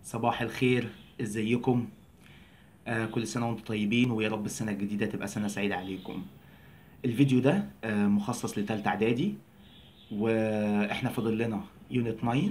صباح الخير، ازيكم؟ كل سنة وانتم طيبين، ويا رب السنة الجديدة تبقى سنة سعيدة عليكم. الفيديو ده مخصص لتالتة اعدادي، واحنا فاضل لنا يونت 9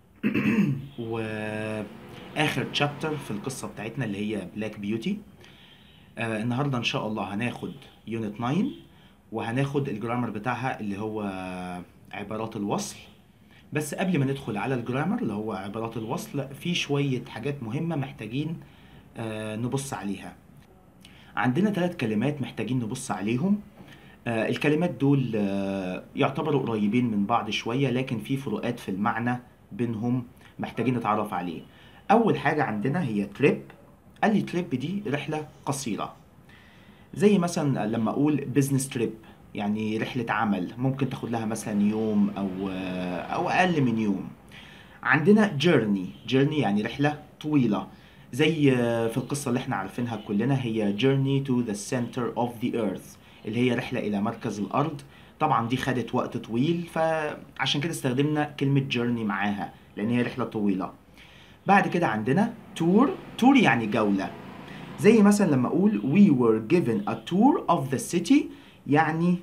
واخر تشابتر في القصة بتاعتنا اللي هي بلاك بيوتي. النهاردة ان شاء الله هناخد يونت 9، وهناخد الجرامر بتاعها اللي هو عبارات الوصل. بس قبل ما ندخل على الجرامر اللي هو عبارات الوصل، في شوية حاجات مهمة محتاجين نبص عليها. عندنا 3 كلمات محتاجين نبص عليهم. الكلمات دول يعتبروا قريبين من بعض شوية، لكن في فروقات في المعنى بينهم محتاجين نتعرف عليه. أول حاجة عندنا هي تريب. قال لي تريب دي رحلة قصيرة، زي مثلا لما أقول بزنس تريب يعني رحلة عمل، ممكن تاخد لها مثلا يوم أو أقل من يوم. عندنا journey يعني رحلة طويلة، زي في القصة اللي احنا عارفينها كلنا، هي journey to the center of the earth، اللي هي رحلة إلى مركز الأرض. طبعا دي خدت وقت طويل، فعشان كده استخدمنا كلمة journey معاها لأن هي رحلة طويلة. بعد كده عندنا tour يعني جولة، زي مثلا لما أقول we were given a tour of the city، يعني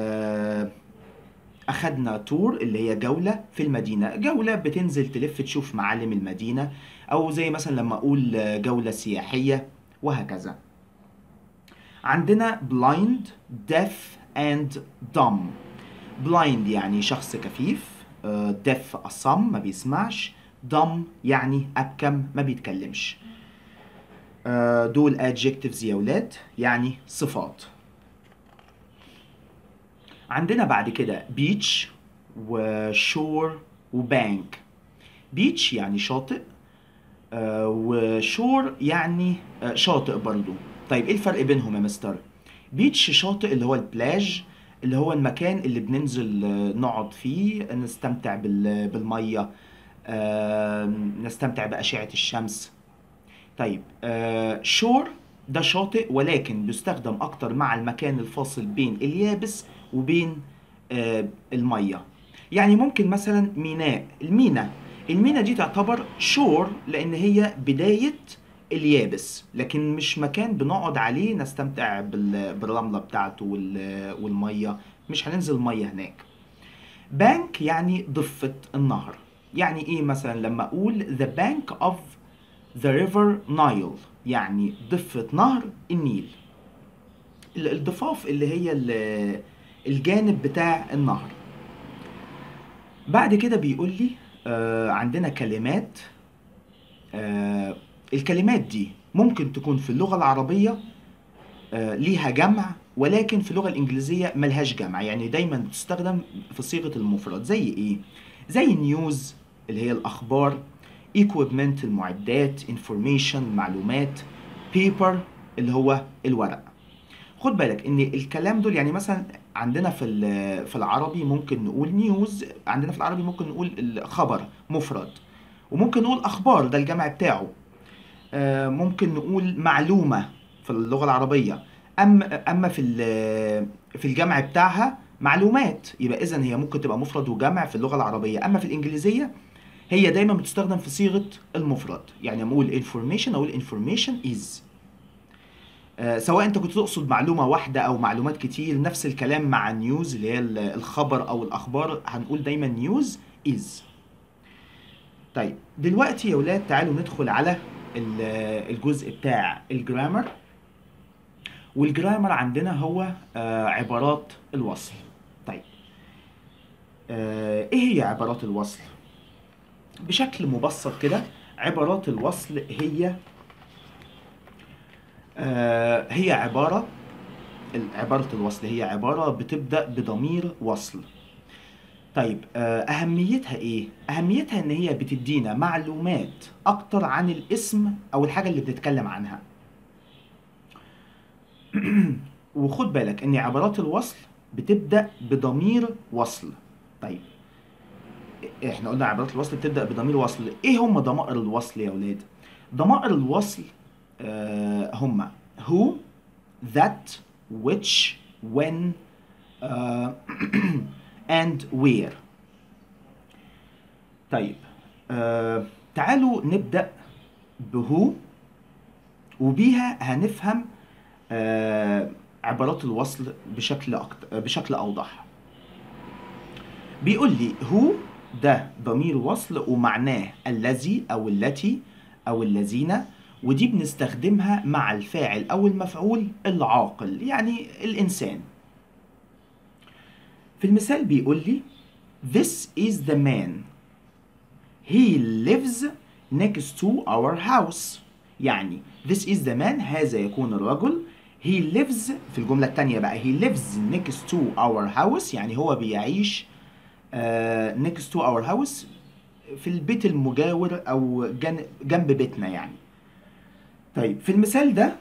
أخدنا تور اللي هي جولة في المدينة، جولة بتنزل تلف تشوف معالم المدينة، أو زي مثلا لما أقول جولة سياحية، وهكذا. عندنا blind deaf and dumb. blind يعني شخص كفيف، deaf أصم ما بيسمعش، dumb يعني أبكم ما بيتكلمش. دول adjectives يا ولاد، يعني صفات. عندنا بعد كده beach وشور وبانك. بيتش يعني شاطئ، وشور يعني شاطئ برضو. طيب ايه الفرق بينهم يا مستر؟ بيتش شاطئ اللي هو البلاج، اللي هو المكان اللي بننزل نقعد فيه نستمتع بالمية، نستمتع بأشعة الشمس. طيب شور ده شاطئ، ولكن بيستخدم اكتر مع المكان الفاصل بين اليابس وبين المية. يعني ممكن مثلا ميناء، المينا دي تعتبر شور لان هي بداية اليابس، لكن مش مكان بنقعد عليه نستمتع بالرملة بتاعته والمية، مش هننزل مية هناك. بانك يعني ضفة النهر. يعني ايه مثلا لما اقول the bank of the river Nile، يعني ضفة نهر النيل، الضفاف اللي هي الجانب بتاع النهر. بعد كده بيقول لي عندنا كلمات، الكلمات دي ممكن تكون في اللغة العربية ليها جمع، ولكن في اللغة الإنجليزية ملهاش جمع، يعني دايما بتستخدم في صيغة المفرد. زي إيه؟ زي نيوز اللي هي الأخبار، equipment المعدات، information معلومات، paper اللي هو الورق. خد بالك ان الكلام دول يعني مثلا عندنا في العربي ممكن نقول نيوز، عندنا في العربي ممكن نقول الخبر مفرد، وممكن نقول اخبار ده الجمع بتاعه. ممكن نقول معلومة في اللغة العربية، اما في الجمع بتاعها معلومات، يبقى اذا هي ممكن تبقى مفرد وجمع في اللغة العربية. اما في الانجليزية هي دايما بتستخدم في صيغة المفرد، يعني لما اقول information اقول information is. سواء انت كنت تقصد معلومة واحدة او معلومات كتير، نفس الكلام مع نيوز اللي هي الخبر او الاخبار، هنقول دايما نيوز از. طيب دلوقتي يا ولاد تعالوا ندخل على الجزء بتاع الجرامر. والجرامر عندنا هو عبارات الوصل. طيب ايه هي عبارات الوصل؟ بشكل مبسط كده، عبارات الوصل هي عبارة الوصل هي عبارة بتبدأ بضمير وصل. طيب أهميتها إيه؟ أهميتها إن هي بتدينا معلومات أكتر عن الاسم أو الحاجة اللي بنتكلم عنها. وخد بالك إن عبارات الوصل بتبدأ بضمير وصل. طيب إحنا قلنا عبارات الوصل بتبدأ بضمير وصل، إيه هم ضمائر الوصل يا ولاد؟ ضمائر الوصل هم who, that, which, when, and where. طيب تعالوا نبدأ بهو، وبيها هنفهم عبارات الوصل بشكل أوضح. بيقول لي هو ده ضمير وصل ومعناه الذي أو التي أو الذين، ودي بنستخدمها مع الفاعل أو المفعول العاقل، يعني الإنسان. في المثال بيقول لي This is the man. He lives next to our house. يعني this is the man، هذا يكون الرجل. He lives في الجملة التانية بقى he lives next to our house، يعني هو بيعيش next to our house في البيت المجاور أو جنب بيتنا يعني. طيب في المثال ده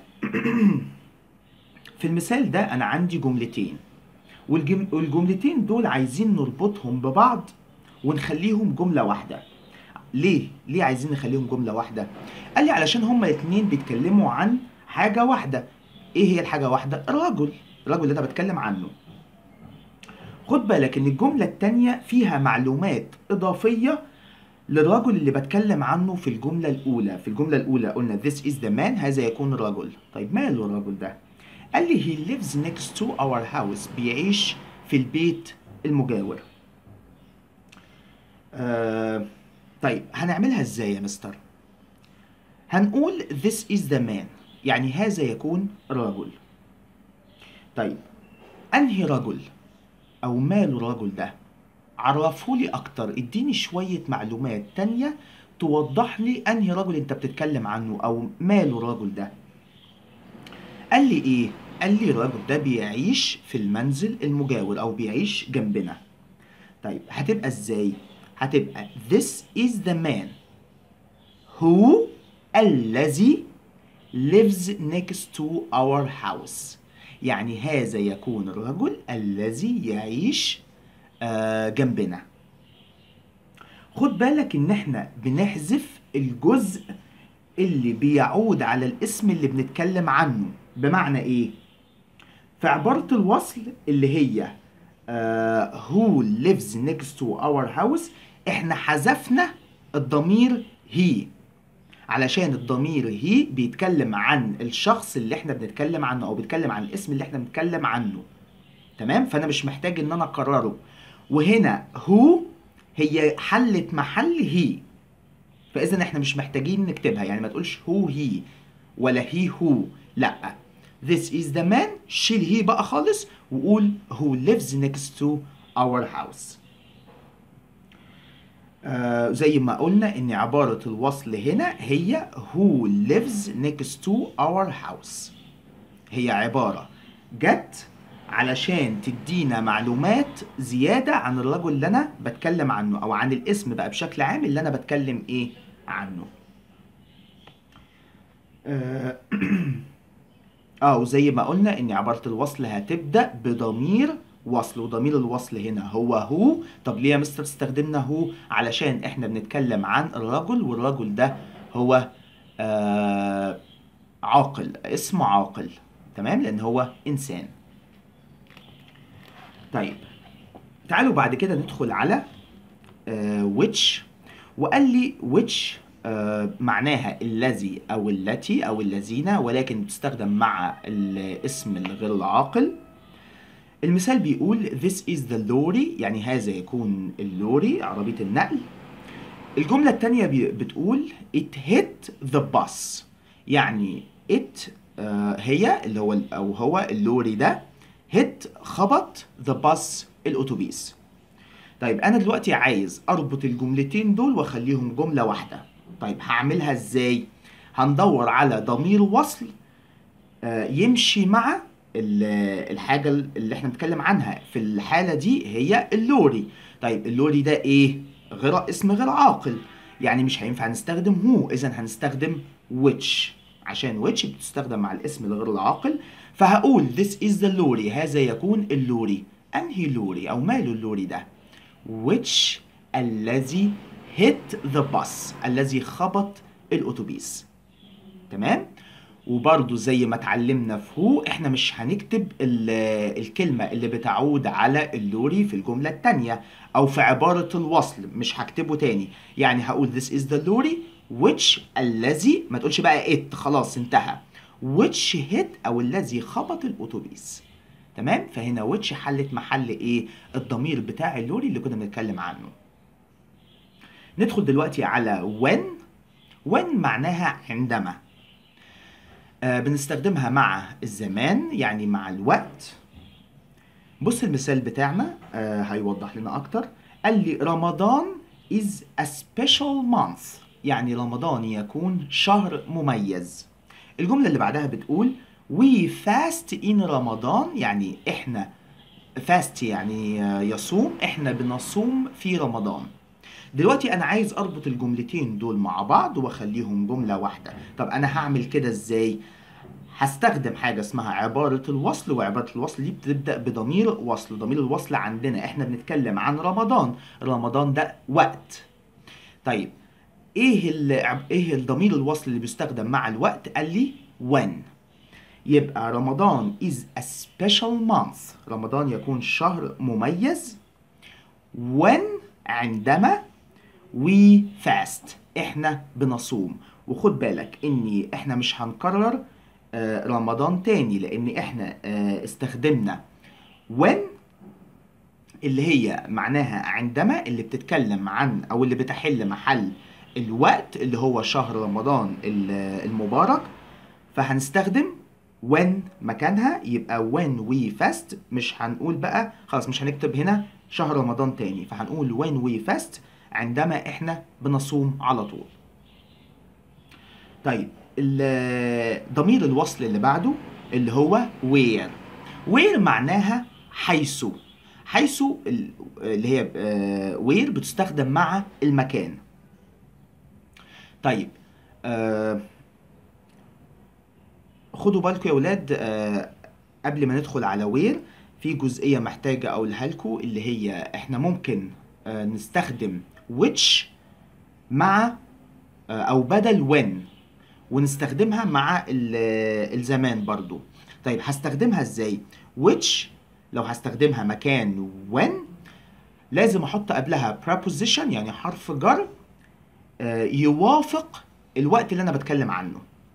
في المثال ده أنا عندي جملتين، والجملتين دول عايزين نربطهم ببعض ونخليهم جملة واحدة. ليه عايزين نخليهم جملة واحدة؟ قال لي علشان هما الاتنين بيتكلموا عن حاجة واحدة. ايه هي الحاجة واحدة؟ الرجل اللي انا بتكلم عنه. خد بالك ان الجملة التانية فيها معلومات اضافية للرجل اللي بتكلم عنه في الجملة الاولى. في الجملة الاولى قلنا this is the man، هذا يكون الرجل. طيب ماله الرجل ده؟ قال لي he lives next to our house، بيعيش في البيت المجاور. طيب هنعملها ازاي يا مستر؟ هنقول this is the man، يعني هذا يكون رجل. طيب انهي رجل او ماله الرجل ده؟ عرفهولي اكتر، اديني شوية معلومات تانية توضح لي انهي رجل انت بتتكلم عنه او ماله الرجل ده. قال لي ايه؟ قال لي الرجل ده بيعيش في المنزل المجاور او بيعيش جنبنا. طيب هتبقى ازاي؟ هتبقى this is the man who الذي lives next to our house، يعني هذا يكون الرجل الذي يعيش جنبنا. خد بالك ان احنا بنحذف الجزء اللي بيعود على الاسم اللي بنتكلم عنه. بمعنى ايه؟ في عبارة الوصل اللي هي who lives next to our house احنا حذفنا الضمير he، علشان الضمير هي بيتكلم عن الشخص اللي احنا بنتكلم عنه او بيتكلم عن الاسم اللي احنا بنتكلم عنه. تمام؟ فانا مش محتاج ان انا اكرره. وهنا هو هي حلت محل هي، فاذا احنا مش محتاجين نكتبها. يعني ما تقولش هو هي ولا هي هو، لا this is the man، شيل هي بقى خالص وقول who lives next to our house. زي ما قلنا ان عبارة الوصل هنا هي who lives next to our house، هي عبارة جت علشان تدينا معلومات زيادة عن الرجل اللي انا بتكلم عنه او عن الاسم بقى بشكل عام اللي انا بتكلم ايه عنه. وزي ما قلنا ان عبارة الوصل هتبدأ بضمير وصل، وضمير الوصل هنا هو. طب ليه يا مستر استخدمنا هو؟ علشان احنا بنتكلم عن الرجل، والرجل ده هو عاقل، اسمه عاقل. تمام؟ لان هو انسان. طيب تعالوا بعد كده ندخل على which. وقال لي which معناها الذي او التي او الذين، ولكن بتستخدم مع الاسم الغير العاقل. المثال بيقول this is the lorry، يعني هذا يكون اللوري، عربية النقل. الجملة التانية بتقول it hit the bus، يعني it هي اللي هو أو هو اللوري ده hit خبط the bus الأتوبيس. طيب أنا دلوقتي عايز أربط الجملتين دول وأخليهم جملة واحدة. طيب هعملها إزاي؟ هندور على ضمير وصل يمشي مع الحاجة اللي احنا بنتكلم عنها. في الحالة دي هي اللوري. طيب اللوري ده ايه؟ اسم غير عاقل، يعني مش هينفع نستخدم هو، اذا هنستخدم which، عشان which بتستخدم مع الاسم الغير العاقل. فهقول this is the lorry، هذا يكون اللوري. انهي لوري او ماله اللوري ده؟ which الذي hit the bus، الذي خبط الاتوبيس. تمام؟ وبرضو زي ما اتعلمنا في هو احنا مش هنكتب الكلمة اللي بتعود على اللوري في الجملة التانية او في عبارة الوصل، مش هكتبه تاني. يعني هقول this is the lorry which الذي، ما تقولش بقى it خلاص انتهى، which hit أو الذي خبط الأتوبيس. تمام؟ فهنا which حلت محل إيه؟ الضمير بتاع اللوري اللي كنا بنتكلم عنه. ندخل دلوقتي على when. when معناها عندما. بنستخدمها مع الزمان، يعني مع الوقت. بص المثال بتاعنا هيوضح لنا أكتر. قال لي رمضان is a special month، يعني رمضان يكون شهر مميز. الجملة اللي بعدها بتقول we fast in رمضان، يعني احنا fast يعني يصوم، احنا بنصوم في رمضان. دلوقتي انا عايز اربط الجملتين دول مع بعض واخليهم جملة واحدة. طب انا هعمل كده ازاي؟ هستخدم حاجة اسمها عبارة الوصل، وعبارة الوصل دي بتبدأ بضمير وصل. ضمير الوصل عندنا احنا بنتكلم عن رمضان، رمضان ده وقت. طيب ايه الضمير الوصل اللي بيستخدم مع الوقت؟ قال لي when. يبقى رمضان is a special month، رمضان يكون شهر مميز. when عندما we fast احنا بنصوم. وخد بالك اني احنا مش هنكرر رمضان تاني، لان احنا استخدمنا when اللي هي معناها عندما، اللي بتتكلم عن او اللي بتحل محل الوقت اللي هو شهر رمضان المبارك. فهنستخدم when مكانها، يبقى when we fast. مش هنقول بقى خلاص مش هنكتب هنا شهر رمضان تاني، فهنقول when we fast عندما احنا بنصوم على طول. طيب ضمير الوصل اللي بعده اللي هو where. where معناها حيث. حيث اللي هي where بتستخدم مع المكان. طيب خدوا بالكم يا ولاد، قبل ما ندخل على where في جزئية محتاجة اقولها لكم، اللي هي احنا ممكن نستخدم which مع او بدل when، ونستخدمها مع الزمان برضو. طيب هستخدمها ازاي؟ which لو هستخدمها مكان when لازم احط قبلها preposition، يعني حرف جر يوافق الوقت اللي انا بتكلم عنه.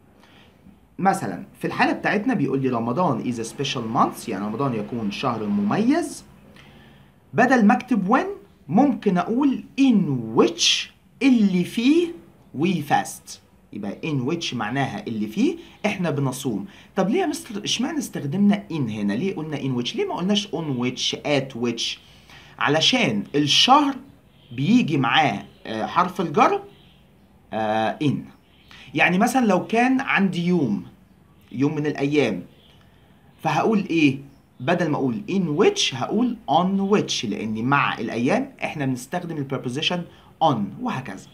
مثلا في الحالة بتاعتنا بيقول لي رمضان is a special month، يعني رمضان يكون شهر مميز. بدل ما اكتب when ممكن اقول in which اللي فيه we fast. يبقى in which معناها اللي فيه احنا بنصوم. طب ليه يا مستر اشمعنى استخدمنا in هنا؟ ليه قلنا in which؟ ليه ما قلناش on which at which؟ علشان الشهر بيجي معاه حرف الجر in. يعني مثلا لو كان عندي يوم من الايام، فهقول ايه؟ بدل ما اقول in which هقول on which، لان مع الايام احنا بنستخدم البريبوزيشن on، وهكذا.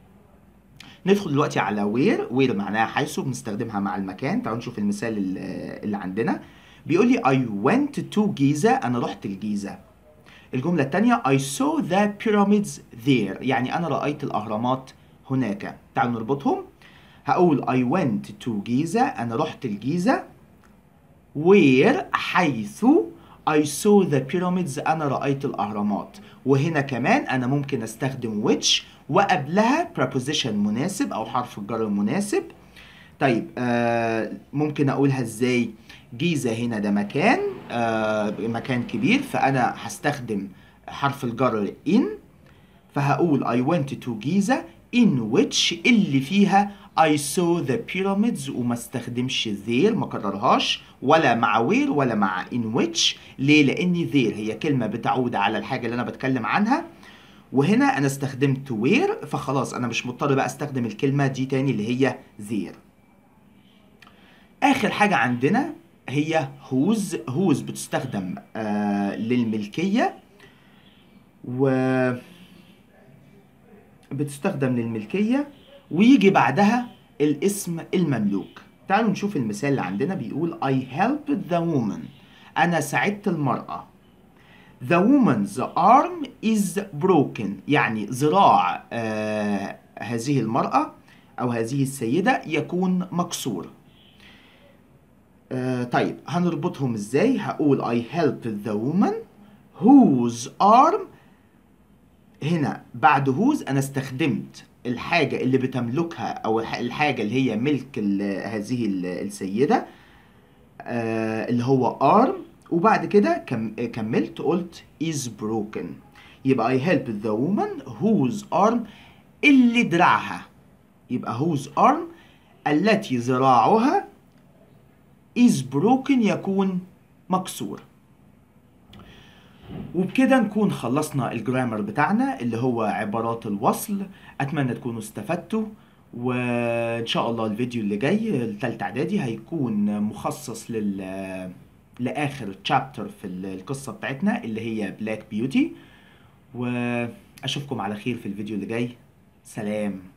ندخل دلوقتي على where معناها حيث، بنستخدمها مع المكان. تعالوا نشوف المثال اللي عندنا. بيقول لي I went to جيزة، أنا رحت الجيزة. الجملة الثانية I saw the pyramids there، يعني أنا رأيت الأهرامات هناك. تعالوا نربطهم. هقول I went to جيزة، أنا رحت الجيزة. where حيث I saw the pyramids، أنا رأيت الأهرامات. وهنا كمان أنا ممكن أستخدم which وقبلها preposition مناسب أو حرف الجر مناسب. طيب ممكن أقولها إزاي؟ جيزة هنا ده مكان مكان كبير، فأنا هستخدم حرف الجر in، فهقول I went to جيزة in which اللي فيها I saw the pyramids، وما استخدمش there، ما كررهاش ولا مع where ولا مع in which. ليه؟ لأن there هي كلمة بتعود على الحاجة اللي أنا بتكلم عنها، وهنا أنا استخدمت where، فخلاص أنا مش مضطر بقى استخدم الكلمة دي تاني اللي هي there. آخر حاجة عندنا هي whose. whose بتستخدم للملكية، ويجي بعدها الاسم المملوك. تعالوا نشوف المثال اللي عندنا. بيقول I helped the woman، أنا ساعدت المرأة. The woman's arm is broken، يعني ذراع هذه المرأة أو هذه السيدة يكون مكسور. طيب هنربطهم ازاي؟ هقول I helped the woman whose arm، هنا بعد whose أنا استخدمت الحاجة اللي بتملكها أو الحاجة اللي هي ملك هذه السيدة، اللي هو arm. وبعد كده كملت قلت is broken. يبقى I help the woman whose arm اللي دراعها، يبقى whose arm التي ذراعها is broken يكون مكسور. وبكده نكون خلصنا الجرامر بتاعنا اللي هو عبارات الوصل. اتمنى تكونوا استفدتوا، وان شاء الله الفيديو اللي جاي التالتة اعدادي هيكون مخصص لاخر تشابتر في القصة بتاعتنا اللي هي بلاك بيوتي. واشوفكم على خير في الفيديو اللي جاي. سلام.